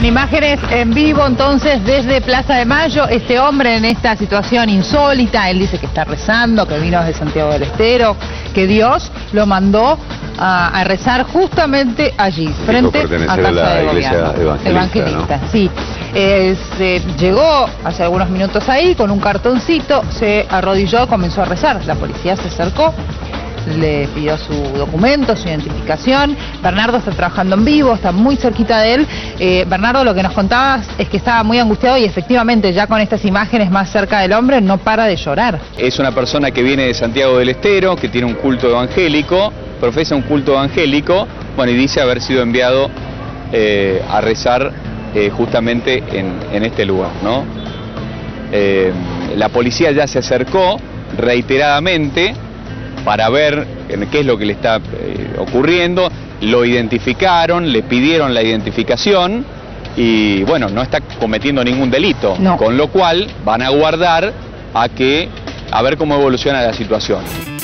Bien, imágenes en vivo entonces desde Plaza de Mayo. Este hombre en esta situación insólita, él dice que está rezando, que vino desde Santiago del Estero, que Dios lo mandó a rezar justamente allí, frente a Casa de Gobierno. Evangelista, ¿no? Sí. Se llegó hace algunos minutos ahí con un cartoncito, se arrodilló, comenzó a rezar. La policía se acercó, le pidió su documento, su identificación. Bernardo está trabajando en vivo, está muy cerquita de él. Bernardo, lo que nos contabas es que estaba muy angustiado y efectivamente ya con estas imágenes más cerca del hombre no para de llorar. Es una persona que viene de Santiago del Estero, que tiene un culto evangélico, profesa un culto evangélico, bueno, y dice haber sido enviado a rezar justamente en este lugar, ¿no? La policía ya se acercó reiteradamente para ver qué es lo que le está ocurriendo, lo identificaron, le pidieron la identificación y bueno, no está cometiendo ningún delito, no. Con lo cual van a aguardar a ver cómo evoluciona la situación.